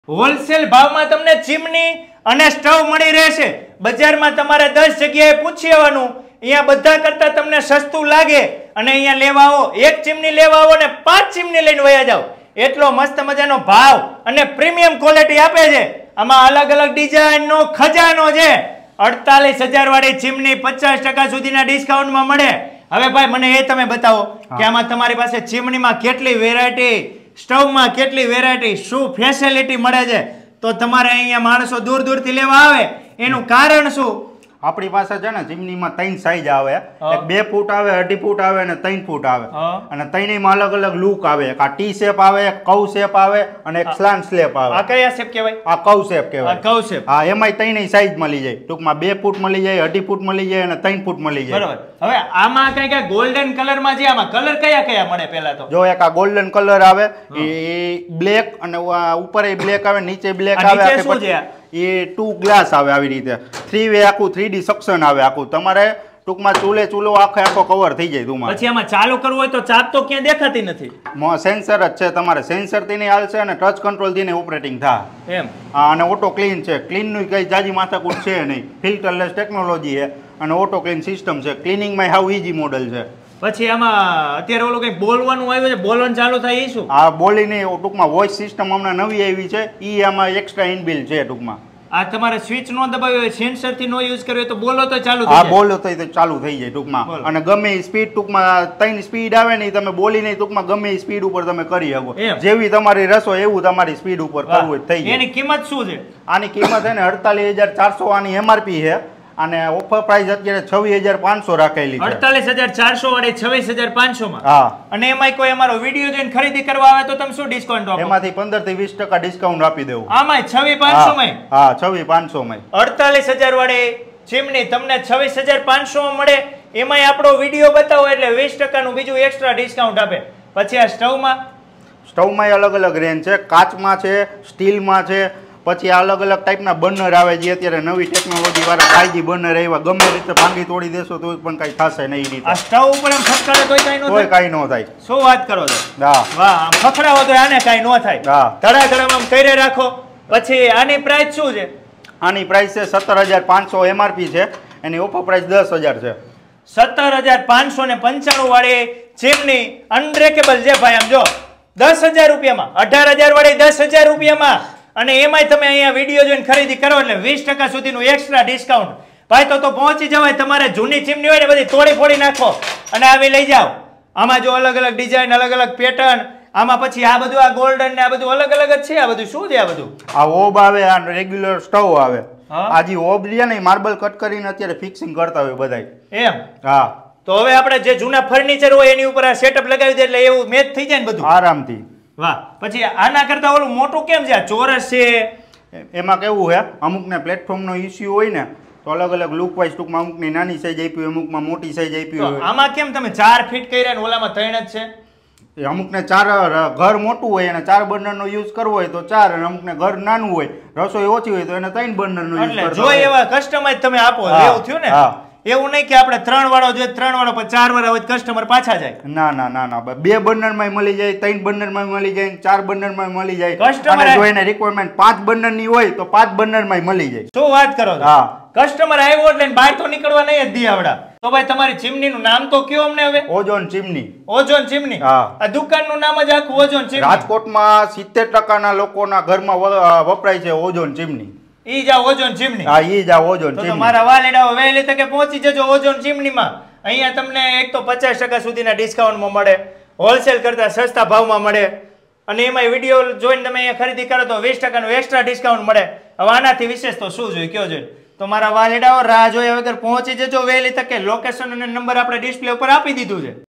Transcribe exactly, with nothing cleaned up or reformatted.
Wholesale ભાવમાં તમને chimney અને સ્ટવ મળી રહેશે। બજારમાં તમારે દસ જગ્યાએ પૂછી આવવાનું, અહીંયા બધા કરતા તમને સસ્તું લાગે અને અહીંયા લેવા આવો, એક ચીમની લેવા આવો ને પાંચ ચીમની લઈને વયા જાઓ। એટલો મસ્ત મજાનો ભાવ અને પ્રીમિયમ ક્વોલિટી આપે છે। આમાં અલગ અલગ ડિઝાઇનનો ખજાનો છે। અડતાલીસ હજાર વાળી ચીમની પચાસ ટકા સુધીના ડિસ્કાઉન્ટમાં મળે। હવે ભાઈ મને એ તમે બતાવો કે આમાં તમારી પાસે ચીમનીમાં કેટલી વેરાયટી, સ્ટવમાં કેટલી વેરાયટી, શું ફેસિલિટી મળે છે। તો તમારે અહીંયા માણસો દૂર દૂરથી લેવા આવે એનું કારણ શું? આપણી પાસે છે ને ચીમનીમાં ત્રણ સાઈઝ આવે, એક બે ફૂટ આવે, અઢી ફૂટ આવે અને ત્રણ ફૂટ આવે, અને ત્રણેયમાં અલગ અલગ લુક આવે। એક આ ટી શેપ આવે, એક કવ શેપ આવે અને એક સ્લાન્ટ શેપ આવે। આ કયા શેપ કહેવાય? આ કવ શેપ કહેવાય। કવ શેપ, હા, એમાંય ત્રણેય સાઈઝ મળી જાય। ટૂંકમાં બે ફૂટ મળી જાય, અઢી ફૂટ મળી જાય અને ત્રણ ફૂટ મળી જાય। બરાબર। હવે આમાં કઈ કઈ ગોલ્ડન કલરમાં છે, આમાં કલર કયા કયા મળે? પહેલા તો જો એક આ ગોલ્ડન કલર આવે, એ બ્લેક અને ઉપર એ બ્લેક આવે, નીચે બ્લેક આવે, શું છે એ ટુ ગ્લાસ આવે। આવી રીતે થ્રી વે આખું થ્રી ડી સક્શન આવે આખું। તમારે ટૂંકમાં ચૂલે ચૂલો આખો આખો કવર થઈ જાય ટૂંકમાં। પછી આમાં ચાલુ કરવું હોય તો ચાપ તો ક્યાં દેખાતી નથી, સેન્સર જ છે। તમારે સેન્સર થી નહીં હાલશે અને ટચ કંટ્રોલ થી ઓપરેટિંગ થાય એમ। હા, અને ઓટો ક્લીન છે। ક્લીન નું કઈ જાજી માથાકૂટ છે નહીં, ફિલ્ટરલેસ ટેકનોલોજી છે અને ઓટો ક્લીન સિસ્ટમ છે। ક્લીનિંગ માં હાવ ઈઝી મોડલ છે। પછી આમાં અત્યારે ઓલું કઈ બોલવાનું આવ્યું છે, બોલવાનું ચાલુ થાય એ શું? આ બોલીને ટૂંકમાં વોઇસ સિસ્ટમ હમણાં નવી આવી છે, ઈ આમાં એક્સ્ટ્રા ઇનબિલ્ટ છે ટૂંકમાં। આ તમારે સ્વિચ નો દબાવ્યો હોય, સેન્સર થી નો યુઝ કર્યો તો બોલો તો ચાલુ થઈ જાય? હા, બોલો તો ચાલુ થઈ જાય ટૂંકમાં। અને ગમે સ્પીડ ટૂંકમાં ત્રણ સ્પીડ આવે ને તમે બોલીને ટૂંકમાં ગમે સ્પીડ ઉપર તમે કરી શકો। જેવી તમારી રસો એવું તમારી સ્પીડ ઉપર કરવું થઈ જાય। એની કિંમત શું છે? આની કિંમત છે ને અડતાલીસ હજાર ચારસો આની એમઆરપી છે અને ઓફર પ્રાઇસ અત્યારે છવ્વીસ હજાર પાંચસો રાખેલી છે। અડતાલીસ હજાર ચારસો વાળી છવ્વીસ હજાર પાંચસો માં। હા, અને એમાં કોઈ અમારો વિડીયો જોઈને ખરીદી કરવા આવે તો તમે શું ડિસ્કાઉન્ટ આપો? એમાંથી પંદર થી વીસ ટકા ડિસ્કાઉન્ટ આપી દેવું। આમાં છવ્વીસ પાંચસો માં? હા, છવ્વીસ પાંચસો માં અડતાલીસ હજાર વાળી ચીમની તમને છવ્વીસ હજાર પાંચસો માં મળે। એમાંય આપણો વિડીયો બતાવો એટલે વીસ ટકા નું બીજું એક્સ્ટ્રા ડિસ્કાઉન્ટ આપે। પછી આ સ્ટવમાં સ્ટવમાં અલગ અલગ રેન્જ છે, કાચમાં છે, સ્ટીલમાં છે, પછી અલગ અલગ ટાઈપના બર્નર આવે જે અત્યારે નવી ટેકનોલોજી વાળા ફાઈવ જી બર્નર આવ્યા। ગમે રીતે ભાંગી તોડી દેશો તો પણ કઈ થશે નહીં રીતે। આ સ્ટવ ઉપર એમ ખખડાવે તોય કઈ ન થાય? કોઈ કઈ ન થાય। શું વાત કરો છો? હા, વાહ, આમ ખખડાવો તો આને કઈ ન થાય। હા, ધડાધડામાં આમ કરી રાખો। પછી આની પ્રાઇસ શું છે? આની પ્રાઇસ છે સત્તર હજાર પાંચસો એમઆરપી છે, એની ઓફર પ્રાઇસ દસ હજાર છે। સત્તર હજાર પાંચસો ને પંચાણું વાળી ચીમની અનબ્રેકેબલ છે ભાઈ। આમ જો દસ હજાર રૂપિયામાં, અઢાર હજાર વાળી દસ હજાર રૂપિયામાં, અને એમાંય તમે અહીંયા વિડીયો જોઈને ખરીદી કરો એટલે વીસ ટકા સુધીનું એક્સ્ટ્રા ડિસ્કાઉન્ટ ભાઈ। તો તો પહોંચી જવાય। તમારે જૂની ચીમની હોય ને બધી તોડી ફોડી નાખો અને આવી લઈ જાઓ। આમાં જો અલગ અલગ ડિઝાઇન, અલગ અલગ પેટર્ન, આમાં પછી આ બધું આ ગોલ્ડન ને આ બધું અલગ અલગ જ છે। આ બધું શું છે? આ બધું આ ઓબ આવે, આ રેગ્યુલર સ્ટવ આવે। આ જે ઓબ છે ને માર્બલ કટ કરીને અત્યારે ફિક્સિંગ કરતા હોય બધાય એમ। હા, તો હવે આપણે જે જૂના ફર્નિચર હોય એની ઉપર આ સેટઅપ લગાવી દે એટલે એવું મેચ થઈ જાય ને બધું આરામથી। વાહ। પછી આના કરતા ઓલું મોટું કેમ છે? આ ચોરસ છે? એમાં કેવું છે, અમુકને પ્લેટફોર્મનો ઇસ્યુ હોય ને તો અલગ અલગ લુક વાઇઝ ટૂંકમાં અમુકની નાની સાઈઝ આપી હોય, અમુકમાં મોટી સાઈઝ આપી હોય। આમાં કેમ તમે ચાર ફીટ કર્યા ને ઓલામાં ત્રણ જ છે? અમુકને ચાર ઘર મોટું હોય અને ચાર બર્નરનો યુઝ કરવો હોય તો ચાર, અને અમુકને ઘર નાનું હોય, રસોઈ ઓછી હોય તો એને ત્રણ બર્નરનો યુઝ કરવો। એટલે જો એવા કસ્ટમાઇઝ તમે આપો એવું થયું ને? એવું નહીં કે આપણે ત્રણ વાળો જોઈએ, ત્રણ વાળો પર ચાર વાળા હોય કસ્ટમર પાછા જાય। ના ના ના ના, બે બર્નર માં મળી જાય, ત્રણ બર્નર માં મળી જાય, ચાર બર્નર માં મળી જાય। કસ્ટમર જો એને રિક્વાયરમેન્ટ પાંચ બર્નર ની હોય તો પાંચ બર્નર માં મળી જાય। શું વાત કરો છો? હા, કસ્ટમર આવ્યો એટલે બહાર તો નીકળવા નહીં જ દી આવડા। તો ભાઈ તમારી ચીમની નું નામ તો કયો અમને હવે? Ozone chimney. Ozone chimney? હા, આ દુકાન નું નામ જ આખું ઓઝોન ચીમની। રાજકોટમાં સિત્તેર ટકા ના લોકોના ઘરમાં વપરાય છે ઓઝોન ચીમની। ઈ જા ઓઝોન ચીમની? હા, ઈ જા ઓઝોન ચીમની। તો મારા વાલેડાઓ વહેલી તકે પહોંચી જજો ઓઝોન ચીમનીમાં। અહીંયા તમને એક તો પચાસ ટકા સુધીના ડિસ્કાઉન્ટમાં મળે, હોલસેલ કરતા સસ્તા ભાવમાં મળે, અને એમાં વિડીયો જોઈને તમે અહીંયા ખરીદી કરો તો વીસ ટકાનું એક્સ્ટ્રા ડિસ્કાઉન્ટ મળે। હવે આનાથી વિશેષ તો શું જોઈએ કયો જોઈએ? તો મારા વાલેડાઓ રાહ જોયા વગર પહોંચી જજો વહેલી તકે। લોકેશન અને નંબર આપણે ડિસ્પ્લે ઉપર આપી દીધું છે।